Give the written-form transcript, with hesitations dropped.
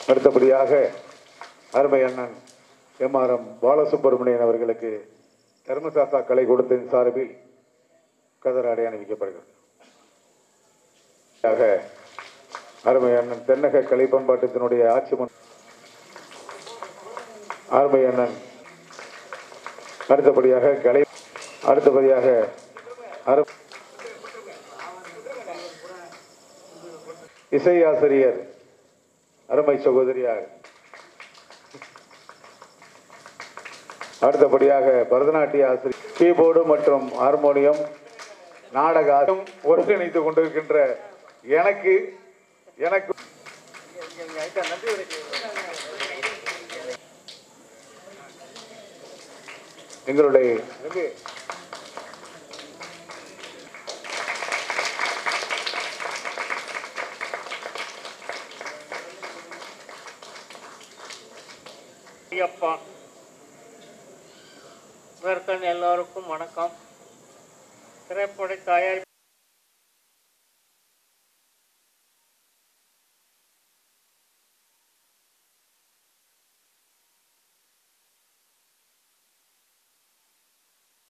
அடுத்தபடியாக அருமை அண்ணன் எம்.ஆர்.எம். பாலசுப்ரமணியன் அவர்களுக்கு தர்மசாஸ்தா கலை கூடத்தின் சார்பில் கதராடை அணிவிக்கப்படுகிறது. அருமை அண்ணன் தென்னக கலை பண்பாட்டத்தினுடைய ஆட்சி அருமை அண்ணன் அடுத்தபடியாக இசை ஆசிரியர் அருமை சகோதரியார், அடுத்தபடியாக பரதநாட்டிய ஆசிரியர், கீபோர்டு மற்றும் ஹார்மோனியம் நாடக ஒருங்கிணைத்துக் கொண்டிருக்கின்ற எனக்கு எங்களுடைய எல்லோருக்கும் வணக்கம். திரைப்பட தயாரிப்பு